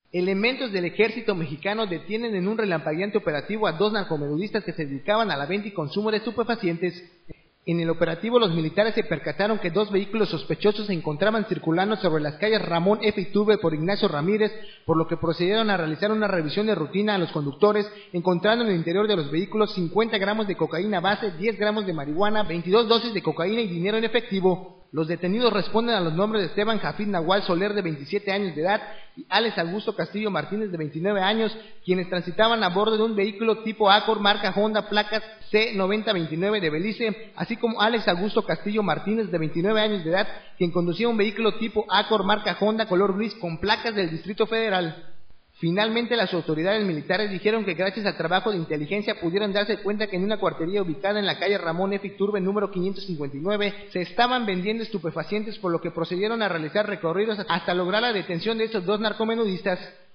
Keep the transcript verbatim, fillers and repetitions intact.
Elementos del ejército mexicano detienen en un relampagueante operativo a dos narcomenudistas que se dedicaban a la venta y consumo de estupefacientes. En el operativo, los militares se percataron que dos vehículos sospechosos se encontraban circulando sobre las calles Ramón F. Iturbe por Ignacio Ramírez, por lo que procedieron a realizar una revisión de rutina a los conductores, encontrando en el interior de los vehículos cincuenta gramos de cocaína base, diez gramos de marihuana, veintidós dosis de cocaína y dinero en efectivo. Los detenidos responden a los nombres de Esteban Jafid Nahual Soler, de veintisiete años de edad, y Alex Augusto Castillo Martínez, de veintinueve años, quienes transitaban a bordo de un vehículo tipo Accord marca Honda, placas C noventa veintinueve de Belice, así como Alex Augusto Castillo Martínez, de veintinueve años de edad, quien conducía un vehículo tipo Accord marca Honda color gris con placas del Distrito Federal. Finalmente, las autoridades militares dijeron que gracias al trabajo de inteligencia pudieron darse cuenta que en una cuartería ubicada en la calle Ramón F. Iturbe número quinientos cincuenta y nueve se estaban vendiendo estupefacientes, por lo que procedieron a realizar recorridos hasta lograr la detención de estos dos narcomenudistas.